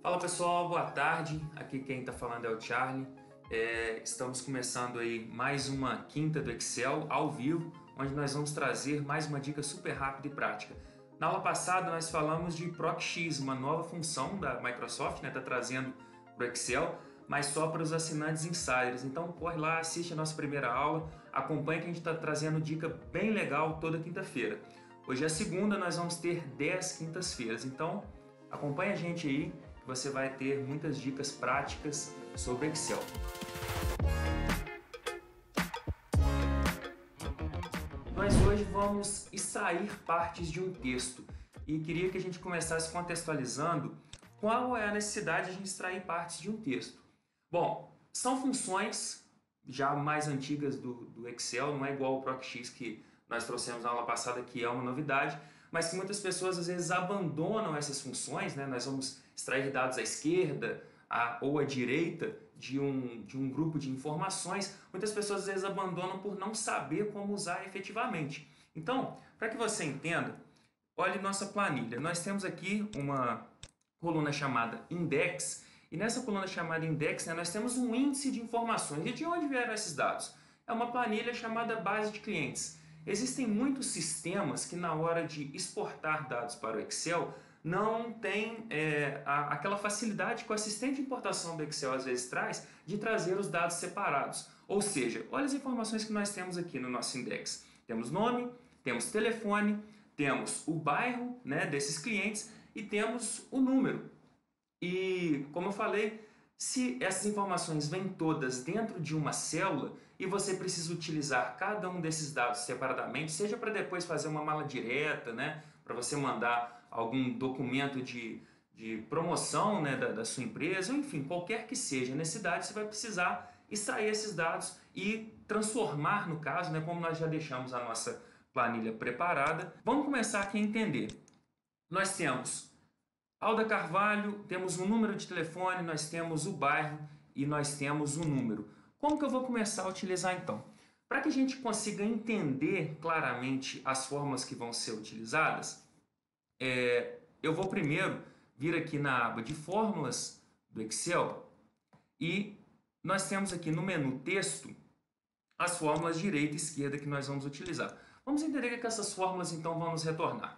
Fala pessoal, boa tarde. Aqui quem está falando é o Charlie. Estamos começando aí mais uma quinta do Excel ao vivo, onde nós vamos trazer mais uma dica super rápida e prática. Na aula passada nós falamos de ProcX, uma nova função da Microsoft, né? Está trazendo para o Excel, mas só para os assinantes insiders. Então corre lá, assiste a nossa primeira aula, acompanhe que a gente está trazendo dica bem legal toda quinta-feira. Hoje é segunda, nós vamos ter 10 quintas-feiras, então acompanhe a gente aí, que você vai ter muitas dicas práticas sobre Excel. Nós hoje vamos extrair partes de um texto e queria que a gente começasse contextualizando qual é a necessidade de a gente extrair partes de um texto. Bom, são funções já mais antigas do Excel, não é igual ao ProcX que nós trouxemos na aula passada, que é uma novidade, mas que muitas pessoas às vezes abandonam essas funções, né? Nós vamos extrair dados à esquerda ou à direita de um grupo de informações. Muitas pessoas às vezes abandonam por não saber como usar efetivamente. Então, para que você entenda, olhe nossa planilha. Nós temos aqui uma coluna chamada Index, e nessa coluna chamada Index, né, nós temos um índice de informações. E de onde vieram esses dados? É uma planilha chamada base de clientes. Existem muitos sistemas que na hora de exportar dados para o Excel não tem aquela facilidade que o assistente de importação do Excel às vezes traz de trazer os dados separados. Ou seja, olha as informações que nós temos aqui no nosso index. Temos nome, temos telefone, temos o bairro, né, desses clientes e temos o número. E como eu falei, se essas informações vêm todas dentro de uma célula e você precisa utilizar cada um desses dados separadamente, seja para depois fazer uma mala direta, né, para você mandar algum documento de promoção, né, da sua empresa, ou enfim, qualquer que seja a necessidade, você vai precisar extrair esses dados e transformar, no caso, né, como nós já deixamos a nossa planilha preparada. Vamos começar aqui a entender. Nós temos Alda Carvalho, temos um número de telefone, nós temos o bairro e nós temos o número. Como que eu vou começar a utilizar então? Para que a gente consiga entender claramente as fórmulas que vão ser utilizadas, eu vou primeiro vir aqui na aba de fórmulas do Excel e nós temos aqui no menu texto as fórmulas direita e esquerda que nós vamos utilizar. Vamos entender que essas fórmulas então vão nos retornar.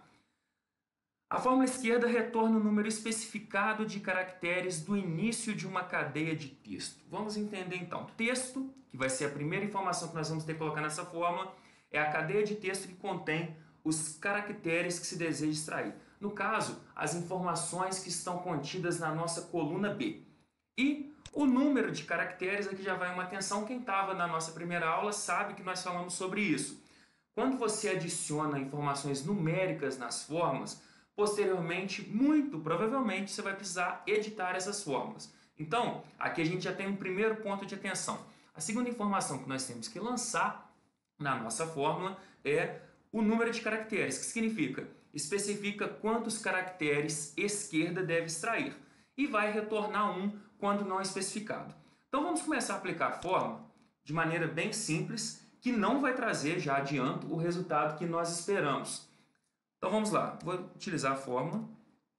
A fórmula esquerda retorna o número especificado de caracteres do início de uma cadeia de texto. Vamos entender então. Texto, que vai ser a primeira informação que nós vamos ter que colocar nessa fórmula, é a cadeia de texto que contém os caracteres que se deseja extrair. No caso, as informações que estão contidas na nossa coluna B. E o número de caracteres, aqui já vai uma atenção, quem estava na nossa primeira aula sabe que nós falamos sobre isso. Quando você adiciona informações numéricas nas fórmulas, posteriormente, muito provavelmente, você vai precisar editar essas fórmulas. Então, aqui a gente já tem um primeiro ponto de atenção. A segunda informação que nós temos que lançar na nossa fórmula é o número de caracteres, que significa, especifica quantos caracteres esquerda deve extrair e vai retornar 1 quando não especificado. Então vamos começar a aplicar a fórmula de maneira bem simples, que não vai trazer, já adianto, o resultado que nós esperamos. Então vamos lá, vou utilizar a fórmula.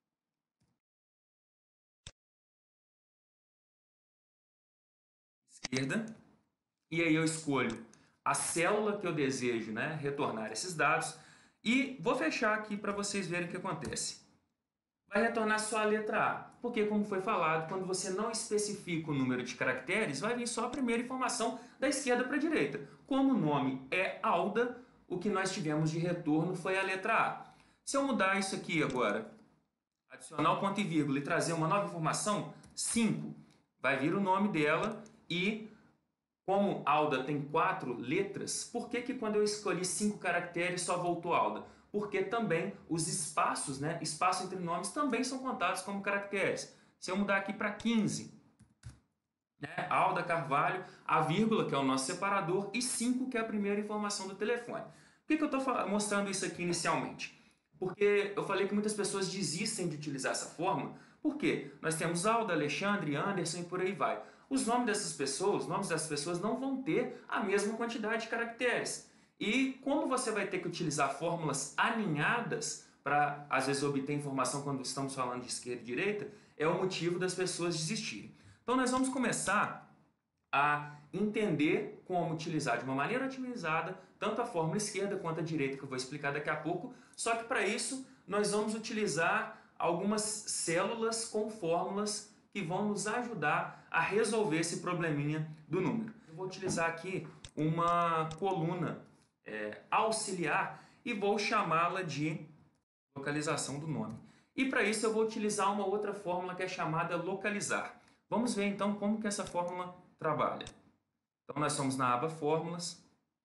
Esquerda. E aí eu escolho a célula que eu desejo, né, retornar esses dados. E vou fechar aqui para vocês verem o que acontece. Vai retornar só a letra A, porque como foi falado, quando você não especifica o número de caracteres, vai vir só a primeira informação da esquerda para a direita. Como o nome é Alda, o que nós tivemos de retorno foi a letra A. Se eu mudar isso aqui agora, adicionar o ponto e vírgula e trazer uma nova informação, 5, vai vir o nome dela e, como Alda tem 4 letras, por que quando eu escolhi 5 caracteres só voltou Alda? Porque também os espaços, né, espaço entre nomes, também são contados como caracteres. Se eu mudar aqui para 15, né, Alda Carvalho, a vírgula, que é o nosso separador, e 5, que é a primeira informação do telefone. Por que eu estou mostrando isso aqui inicialmente? Porque eu falei que muitas pessoas desistem de utilizar essa fórmula. Por quê? Nós temos Alda, Alexandre, Anderson e por aí vai. Os nomes dessas pessoas não vão ter a mesma quantidade de caracteres. E como você vai ter que utilizar fórmulas aninhadas para, às vezes, obter informação quando estamos falando de esquerda e direita, é o motivo das pessoas desistirem. Então nós vamos começar a entender como utilizar de uma maneira otimizada tanto a fórmula esquerda quanto a direita, que eu vou explicar daqui a pouco, só que para isso nós vamos utilizar algumas células com fórmulas que vão nos ajudar a resolver esse probleminha do número. Eu vou utilizar aqui uma coluna auxiliar e vou chamá-la de localização do nome. E para isso eu vou utilizar uma outra fórmula que é chamada localizar. Vamos ver então como que essa fórmula trabalha. Então nós somos na aba fórmulas,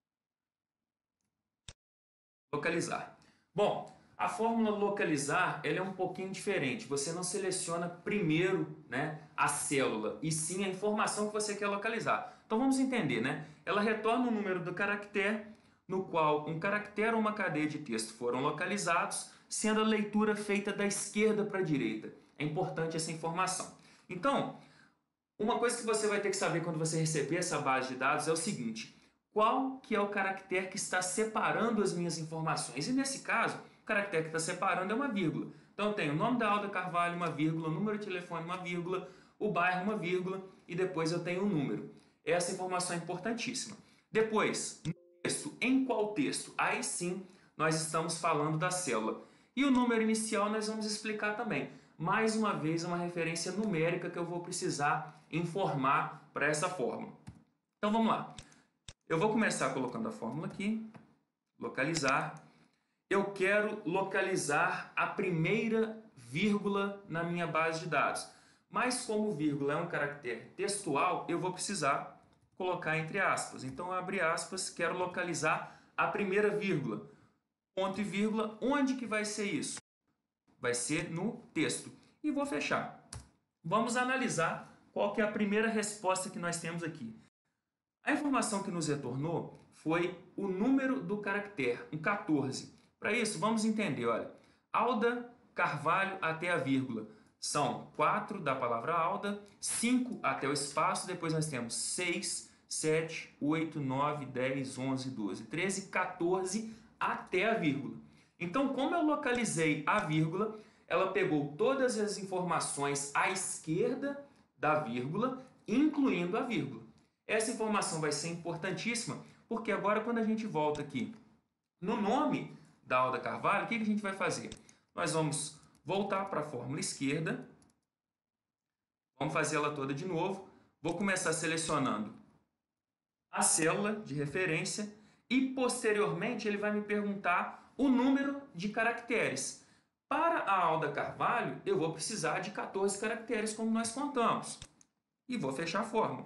localizar. Bom, a fórmula localizar ela é um pouquinho diferente. Você não seleciona primeiro, né, a célula, e sim a informação que você quer localizar. Então vamos entender, né? Ela retorna o número do caractere no qual um caractere ou uma cadeia de texto foram localizados, sendo a leitura feita da esquerda para a direita. É importante essa informação. Então, uma coisa que você vai ter que saber quando você receber essa base de dados é o seguinte: qual que é o caractere que está separando as minhas informações? E nesse caso, o caractere que está separando é uma vírgula. Então eu tenho o nome da Alda Carvalho, uma vírgula, o número de telefone, uma vírgula, o bairro, uma vírgula, e depois eu tenho um número. Essa informação é importantíssima. Depois, no texto, em qual texto? Aí sim, nós estamos falando da célula. E o número inicial nós vamos explicar também. Mais uma vez, é uma referência numérica que eu vou precisar informar para essa fórmula. Então vamos lá. Eu vou começar colocando a fórmula aqui, localizar. Eu quero localizar a primeira vírgula na minha base de dados. Mas como vírgula é um caractere textual, eu vou precisar colocar entre aspas. Então eu abri aspas, quero localizar a primeira vírgula. Ponto e vírgula, onde que vai ser isso? Vai ser no texto. E vou fechar. Vamos analisar qual que é a primeira resposta que nós temos aqui. A informação que nos retornou foi o número do caractere, um 14. Para isso, vamos entender, olha, Alda Carvalho até a vírgula. São 4 da palavra Alda, 5 até o espaço, depois nós temos 6, 7, 8, 9, 10, 11, 12, 13, 14 até a vírgula. Então, como eu localizei a vírgula, ela pegou todas as informações à esquerda da vírgula, incluindo a vírgula. Essa informação vai ser importantíssima, porque agora quando a gente volta aqui no nome da Alda Carvalho, o que a gente vai fazer? Nós vamos voltar para a fórmula esquerda, vamos fazer ela toda de novo, vou começar selecionando a célula de referência e posteriormente ele vai me perguntar o número de caracteres. Para a Alda Carvalho, eu vou precisar de 14 caracteres, como nós contamos. E vou fechar a fórmula.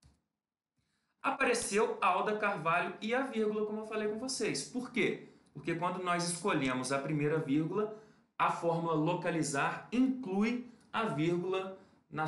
Apareceu a Alda Carvalho e a vírgula, como eu falei com vocês. Por quê? Porque quando nós escolhemos a primeira vírgula, a fórmula localizar inclui a vírgula no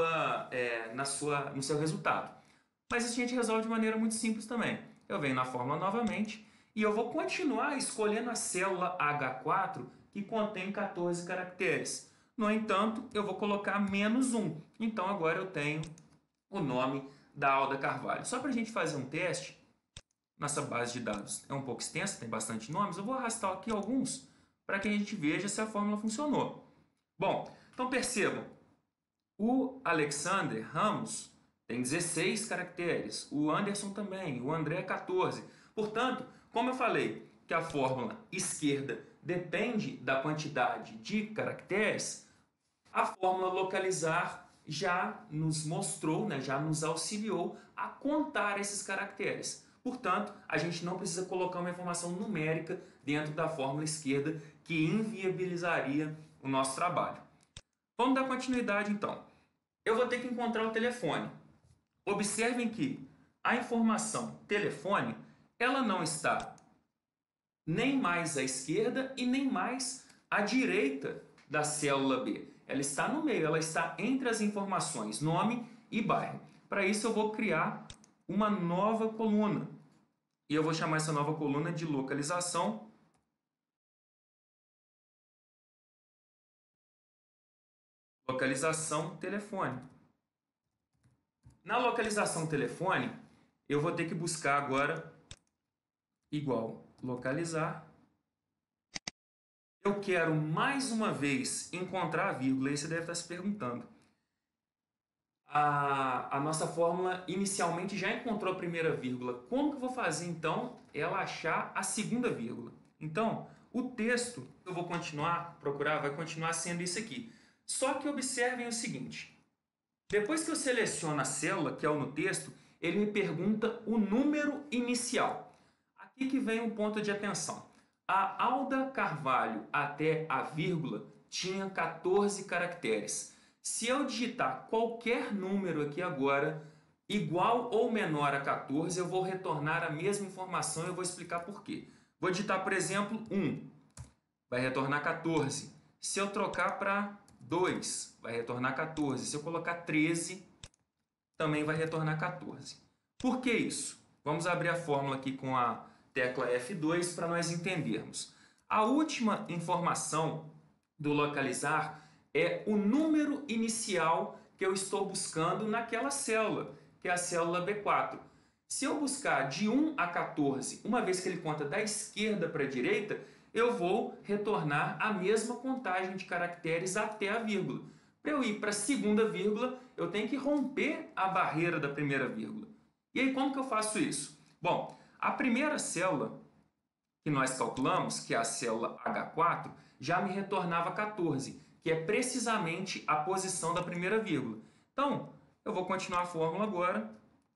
seu resultado. Mas isso a gente resolve de maneira muito simples também. Eu venho na fórmula novamente e eu vou continuar escolhendo a célula H4, que contém 14 caracteres. No entanto, eu vou colocar menos 1. Então agora eu tenho o nome da Alda Carvalho. Só para a gente fazer um teste, nossa base de dados é um pouco extensa, tem bastante nomes, eu vou arrastar aqui alguns para que a gente veja se a fórmula funcionou. Bom, então percebam, o Alexander Ramos tem 16 caracteres, o Anderson também, o André 14. Portanto, como eu falei que a fórmula esquerda depende da quantidade de caracteres, a fórmula localizar já nos mostrou, né, já nos auxiliou a contar esses caracteres. Portanto, a gente não precisa colocar uma informação numérica dentro da fórmula esquerda que inviabilizaria o nosso trabalho. Vamos dar continuidade então. Eu vou ter que encontrar o telefone. Observem que a informação telefone, ela não está nem mais à esquerda e nem mais à direita da célula B. Ela está no meio, ela está entre as informações nome e bairro. Para isso eu vou criar uma nova coluna. E eu vou chamar essa nova coluna de localização. Localização telefone. Na localização telefone, eu vou ter que buscar agora igual localizar. eu quero mais uma vez encontrar a vírgula, aí você deve estar se perguntando. A nossa fórmula inicialmente já encontrou a primeira vírgula. Como que eu vou fazer então ela achar a segunda vírgula? Então, o texto que eu vou procurar, vai continuar sendo isso aqui. Só que observem o seguinte: depois que eu seleciono a célula, que é o no texto, ele me pergunta o número inicial. Aqui que vem um ponto de atenção. A Alda Carvalho até a vírgula tinha 14 caracteres. Se eu digitar qualquer número aqui agora, igual ou menor a 14, eu vou retornar a mesma informação e eu vou explicar por quê. Vou digitar, por exemplo, 1, vai retornar 14. Se eu trocar para 2, vai retornar 14. Se eu colocar 13, também vai retornar 14. Por que isso? Vamos abrir a fórmula aqui com a tecla F2 para nós entendermos. A última informação do localizar é o número inicial que eu estou buscando naquela célula, que é a célula B4. Se eu buscar de 1 a 14, uma vez que ele conta da esquerda para a direita, eu vou retornar a mesma contagem de caracteres até a vírgula. Para eu ir para a segunda vírgula, eu tenho que romper a barreira da primeira vírgula. E aí, como que eu faço isso? Bom, a primeira célula que nós calculamos, que é a célula H4, já me retornava 14, que é precisamente a posição da primeira vírgula. Então, eu vou continuar a fórmula agora,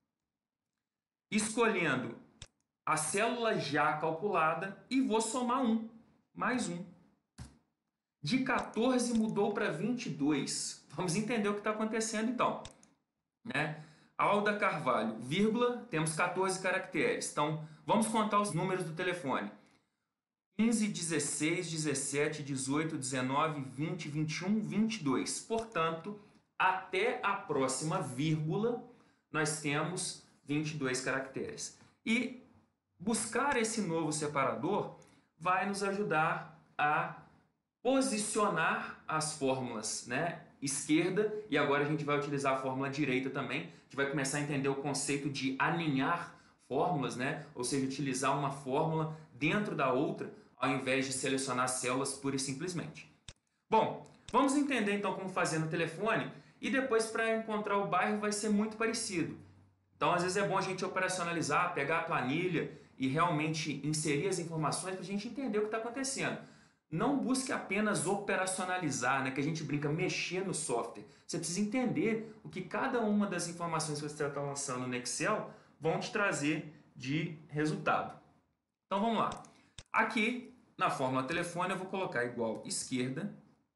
escolhendo a célula já calculada e vou somar 1, mais 1. De 14 mudou para 22. Vamos entender o que está acontecendo então, né? Alda Carvalho, vírgula, temos 14 caracteres. Então, vamos contar os números do telefone. 15, 16, 17, 18, 19, 20, 21, 22. Portanto, até a próxima vírgula, nós temos 22 caracteres. E buscar esse novo separador vai nos ajudar a posicionar as fórmulas, né? Esquerda, e agora a gente vai utilizar a fórmula direita também. A gente vai começar a entender o conceito de aninhar fórmulas, né? Ou seja, utilizar uma fórmula dentro da outra, ao invés de selecionar células pura e simplesmente. Bom, vamos entender então como fazer no telefone, e depois para encontrar o bairro vai ser muito parecido. Então, às vezes é bom a gente operacionalizar, pegar a planilha e realmente inserir as informações para a gente entender o que está acontecendo. Não busque apenas operacionalizar, né, que a gente brinca, mexer no software. Você precisa entender o que cada uma das informações que você está lançando no Excel vão te trazer de resultado. Então vamos lá. Aqui na fórmula telefone eu vou colocar igual esquerda.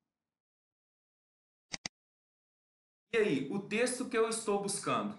E aí, o texto que eu estou buscando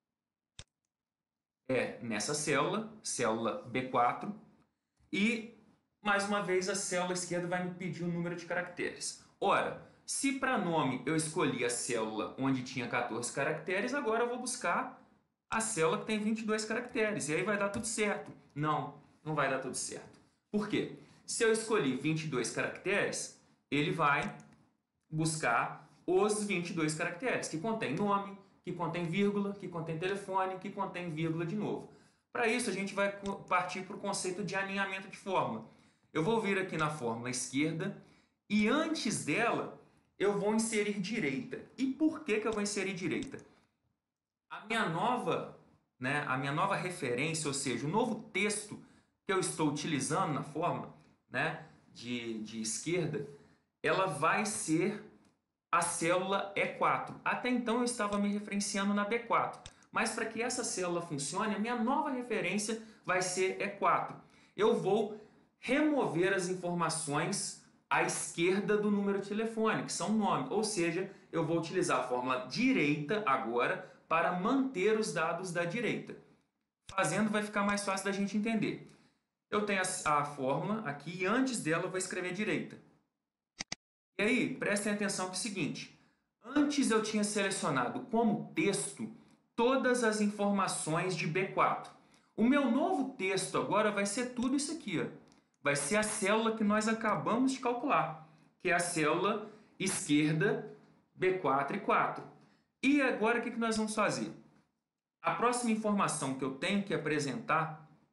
é nessa célula, célula B4, e mais uma vez a célula esquerda vai me pedir um número de caracteres. Ora, se para nome eu escolhi a célula onde tinha 14 caracteres, agora eu vou buscar a célula que tem 22 caracteres, e aí vai dar tudo certo. Não, não vai dar tudo certo. Por quê? Se eu escolhi 22 caracteres, ele vai buscar os 22 caracteres, que contém nome, que contém vírgula, que contém telefone, que contém vírgula de novo. Para isso, a gente vai partir para o conceito de alinhamento de fórmula. Eu vou vir aqui na fórmula esquerda e antes dela eu vou inserir direita. E por que eu vou inserir direita? A minha nova referência, ou seja, o novo texto que eu estou utilizando na fórmula, né, de esquerda, ela vai ser a célula E4. Até então eu estava me referenciando na B4, mas para que essa célula funcione, a minha nova referência vai ser E4. Eu vou remover as informações à esquerda do número de telefone, que são nome, ou seja, eu vou utilizar a fórmula direita agora para manter os dados da direita. Fazendo vai ficar mais fácil da gente entender. Eu tenho a fórmula aqui e antes dela eu vou escrever direita. E aí, prestem atenção que é o seguinte, antes eu tinha selecionado como texto todas as informações de B4. O meu novo texto agora vai ser tudo isso aqui, ó. Vai ser a célula que nós acabamos de calcular, que é a célula esquerda B4 e 4. E agora o que nós vamos fazer? A próxima informação que eu tenho que apresentar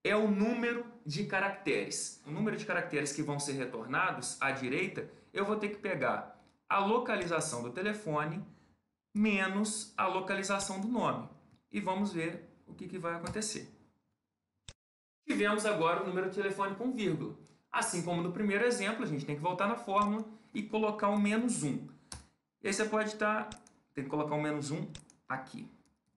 é o número de caracteres. O número de caracteres que vão ser retornados à direita, eu vou ter que pegar a localização do telefone menos a localização do nome. E vamos ver o que vai acontecer. Tivemos agora o número de telefone com vírgula. Assim como no primeiro exemplo, a gente tem que voltar na fórmula e colocar o menos 1. E aí você pode tem que colocar o menos 1 aqui.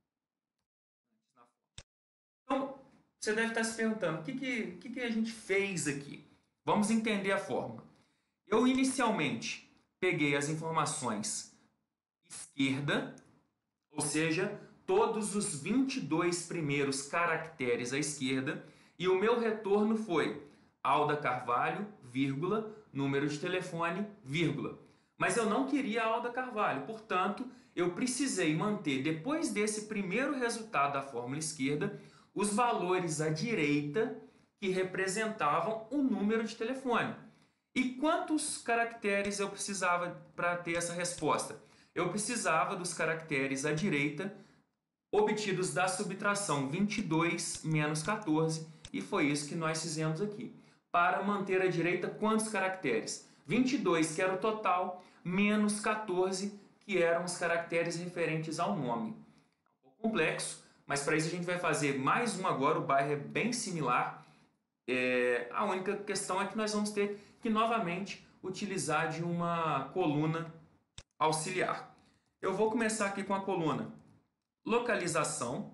Então, você deve estar se perguntando, o que a gente fez aqui? Vamos entender a fórmula. Eu inicialmente peguei as informações esquerda, ou seja, todos os 22 primeiros caracteres à esquerda, e o meu retorno foi Alda Carvalho, vírgula, número de telefone, vírgula. Mas eu não queria a Alda Carvalho, portanto, eu precisei manter, depois desse primeiro resultado da fórmula esquerda, os valores à direita que representavam o número de telefone. E quantos caracteres eu precisava para ter essa resposta? Eu precisava dos caracteres à direita obtidos da subtração 22 menos 14, e foi isso que nós fizemos aqui. Para manter à direita, quantos caracteres? 22, que era o total, menos 14, que eram os caracteres referentes ao nome. É um pouco complexo, mas para isso a gente vai fazer mais um agora, o bairro é bem similar. A única questão é que nós vamos ter que novamente utilizar de uma coluna auxiliar. Eu vou começar aqui com a coluna localização.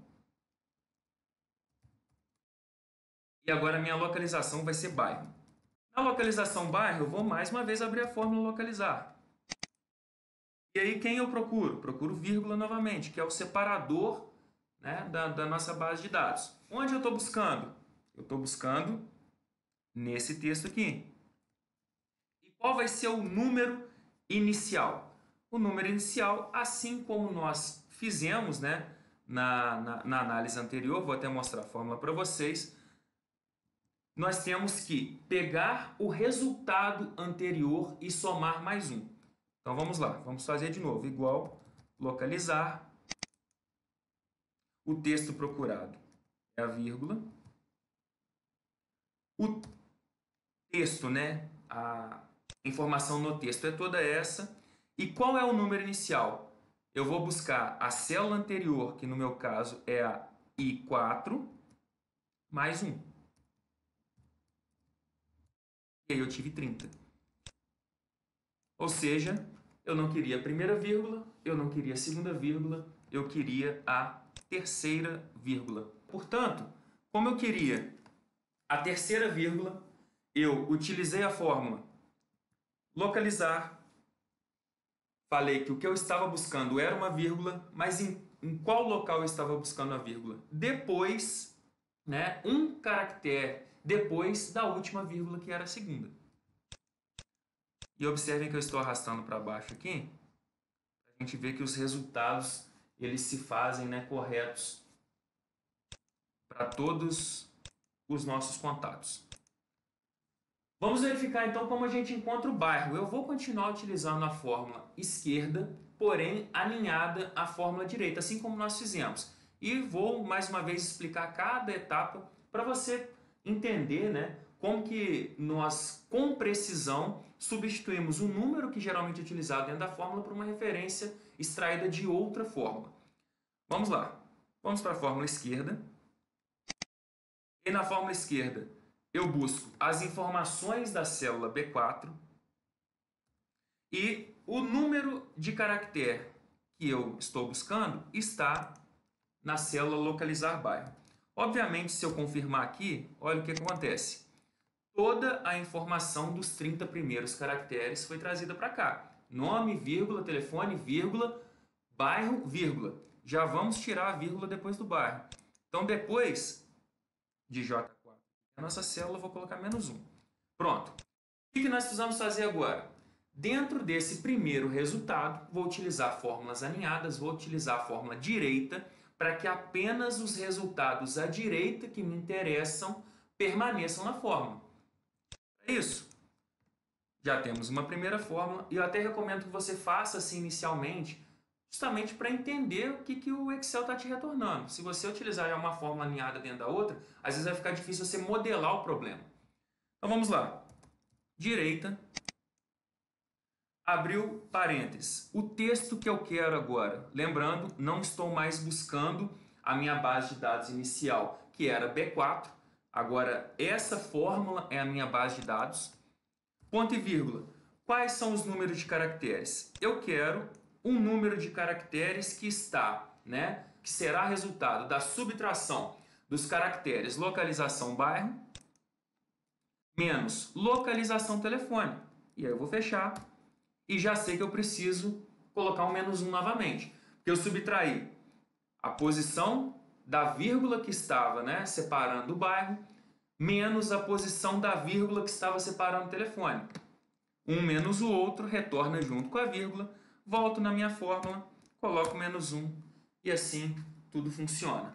E agora a minha localização vai ser bairro. Na localização bairro, eu vou mais uma vez abrir a fórmula localizar. E aí quem eu procuro? Procuro vírgula novamente, que é o separador, né, da nossa base de dados. Onde eu estou buscando? Eu estou buscando nesse texto aqui. E qual vai ser o número inicial? O número inicial, assim como nós fizemos, né, na análise anterior, vou até mostrar a fórmula para vocês, nós temos que pegar o resultado anterior e somar mais um. Então vamos lá, vamos fazer de novo, igual localizar, o texto procurado é a vírgula, o texto, né, a informação no texto é toda essa, e qual é o número inicial? Eu vou buscar a célula anterior, que no meu caso é a I4, mais 1. E aí eu tive 30. Ou seja, eu não queria a primeira vírgula, eu não queria a segunda vírgula, eu queria a terceira vírgula. Portanto, como eu queria a terceira vírgula, eu utilizei a fórmula localizar, falei que o que eu estava buscando era uma vírgula, mas em qual local eu estava buscando a vírgula? Depois, né, um caractere depois da última vírgula, que era a segunda. E observem que eu estou arrastando para baixo aqui, para a gente ver que os resultados eles se fazem, né, corretos para todos os nossos contatos. Vamos verificar então como a gente encontra o bairro. Eu vou continuar utilizando a fórmula esquerda, porém alinhada à fórmula direita, assim como nós fizemos. E vou mais uma vez explicar cada etapa para você entender, né, como que nós, com precisão, substituímos o número que geralmente é utilizado dentro da fórmula por uma referência extraída de outra fórmula. Vamos lá. Vamos para a fórmula esquerda. E na fórmula esquerda, eu busco as informações da célula B4 e o número de caractere que eu estou buscando está na célula localizar bairro. Obviamente, se eu confirmar aqui, olha o que acontece. Toda a informação dos 30 primeiros caracteres foi trazida para cá. Nome, vírgula, telefone, vírgula, bairro, vírgula. Já vamos tirar a vírgula depois do bairro. Então, depois de J4, a nossa célula, eu vou colocar menos 1. Pronto. O que nós precisamos fazer agora? Dentro desse primeiro resultado, vou utilizar fórmulas alinhadas, vou utilizar a fórmula direita, para que apenas os resultados à direita que me interessam permaneçam na fórmula. É isso. Já temos uma primeira fórmula, e eu até recomendo que você faça assim inicialmente, justamente para entender o que o Excel está te retornando. Se você utilizar já uma fórmula alinhada dentro da outra, às vezes vai ficar difícil você modelar o problema. Então vamos lá. Direita, abriu parênteses. O texto que eu quero agora, lembrando, não estou mais buscando a minha base de dados inicial, que era B4. Agora, essa fórmula é a minha base de dados. Ponto e vírgula. Quais são os números de caracteres? Eu quero um número de caracteres que está, que será resultado da subtração dos caracteres localização bairro menos localização telefone. E aí eu vou fechar e já sei que eu preciso colocar um menos 1 novamente. Porque eu subtraí a posição da vírgula que estava separando o bairro menos a posição da vírgula que estava separando o telefone. Um menos o outro retorna junto com a vírgula, volto na minha fórmula, coloco menos 1 e assim tudo funciona.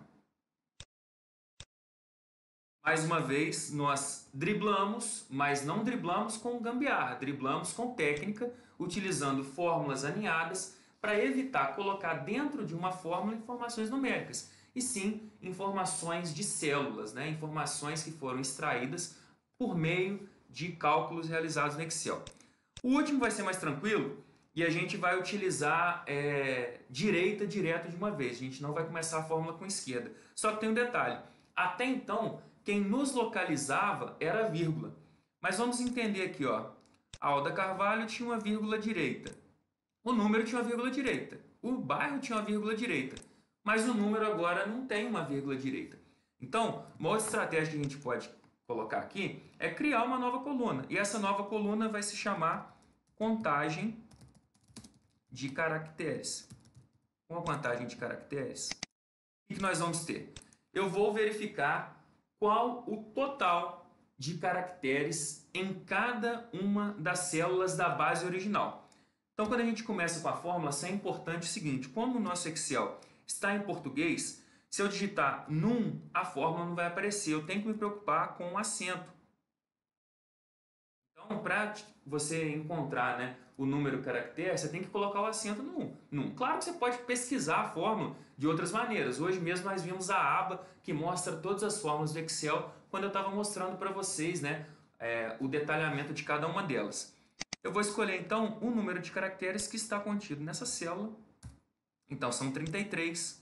Mais uma vez, nós driblamos, mas não driblamos com gambiarra, driblamos com técnica, utilizando fórmulas alinhadas para evitar colocar dentro de uma fórmula informações numéricas, e sim informações de células, informações que foram extraídas por meio de cálculos realizados no Excel. O último vai ser mais tranquilo e a gente vai utilizar direita direto de uma vez. A gente não vai começar a fórmula com esquerda. Só que tem um detalhe. Até então, quem nos localizava era a vírgula. Mas vamos entender aqui, ó. A Alda Carvalho tinha uma vírgula direita. O número tinha uma vírgula direita. O bairro tinha uma vírgula direita. Mas o número agora não tem uma vírgula direita. Então, uma outra estratégia que a gente pode colocar aqui é criar uma nova coluna. E essa nova coluna vai se chamar contagem de caracteres. Com a contagem de caracteres, o que nós vamos ter? Eu vou verificar qual o total de caracteres em cada uma das células da base original. Então, quando a gente começa com a fórmula, é importante o seguinte: como o nosso Excel está em português, se eu digitar num, a fórmula não vai aparecer. Eu tenho que me preocupar com o acento. Então, para você encontrar o número caractere, você tem que colocar o acento no num. Claro que você pode pesquisar a fórmula de outras maneiras. Hoje mesmo nós vimos a aba que mostra todas as fórmulas do Excel quando eu estava mostrando para vocês o detalhamento de cada uma delas. Eu vou escolher então o número de caracteres que está contido nessa célula. Então são 33.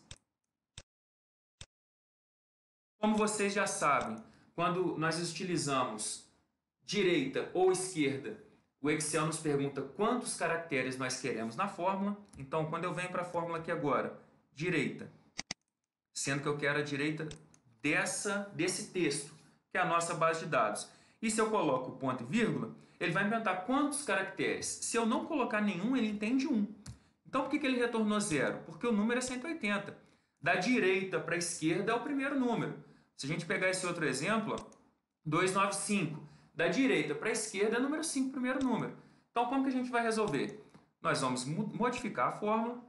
Como vocês já sabem, quando nós utilizamos direita ou esquerda, o Excel nos pergunta quantos caracteres nós queremos na fórmula. Então, quando eu venho para a fórmula aqui agora, direita, sendo que eu quero a direita desse texto, que é a nossa base de dados. E se eu coloco ponto e vírgula, ele vai me perguntar quantos caracteres. Se eu não colocar nenhum, ele entende 1. Então, por que ele retornou 0? Porque o número é 180. Da direita para a esquerda é o primeiro número. Se a gente pegar esse outro exemplo, 295. Da direita para a esquerda é o número 5, primeiro número. Então, como que a gente vai resolver? Nós vamos modificar a fórmula.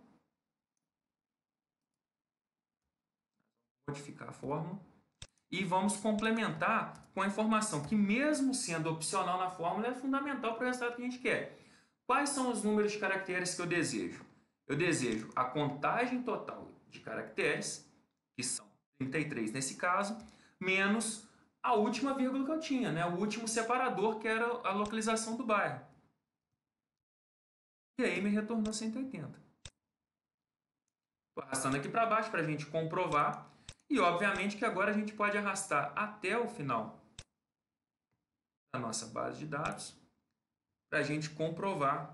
E vamos complementar com a informação que, mesmo sendo opcional na fórmula, é fundamental para o resultado que a gente quer. Quais são os números de caracteres que eu desejo? Eu desejo a contagem total de caracteres, que são 33 nesse caso, menos a última vírgula que eu tinha, o último separador, que era a localização do bairro. E aí me retornou 180. Estou arrastando aqui para baixo para a gente comprovar. E, obviamente, que agora a gente pode arrastar até o final da nossa base de dados para a gente comprovar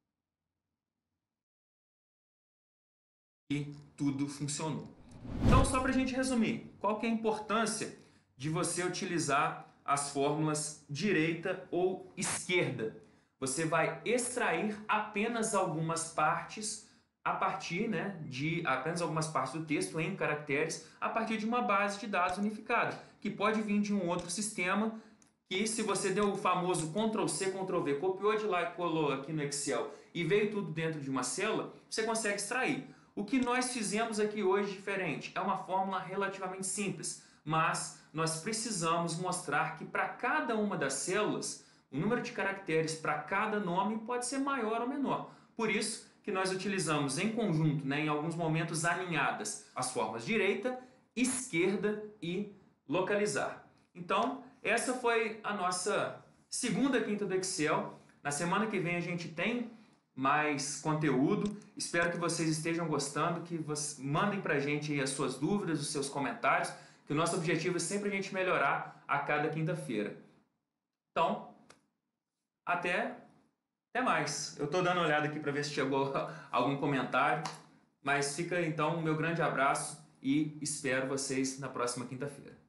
que tudo funcionou. Então, só para a gente resumir, qual que é a importância de você utilizar as fórmulas direita ou esquerda? Você vai extrair apenas algumas partes a partir de apenas algumas partes do texto em caracteres a partir de uma base de dados unificada, que pode vir de um outro sistema que, se você deu o famoso Ctrl+C, Ctrl+V, copiou de lá e colou aqui no Excel e veio tudo dentro de uma célula, você consegue extrair. O que nós fizemos aqui hoje diferente é uma fórmula relativamente simples, mas nós precisamos mostrar que para cada uma das células, o número de caracteres para cada nome pode ser maior ou menor. Por isso que nós utilizamos em conjunto, né, em alguns momentos alinhadas, as formas direita, esquerda e localizar. Então, essa foi a nossa segunda quinta do Excel. Na semana que vem a gente tem mais conteúdo. Espero que vocês estejam gostando, que vocês mandem pra gente aí as suas dúvidas, os seus comentários, que o nosso objetivo é sempre a gente melhorar a cada quinta-feira. Então, até mais. Eu estou dando uma olhada aqui para ver se chegou algum comentário, mas fica então o meu grande abraço e espero vocês na próxima quinta-feira.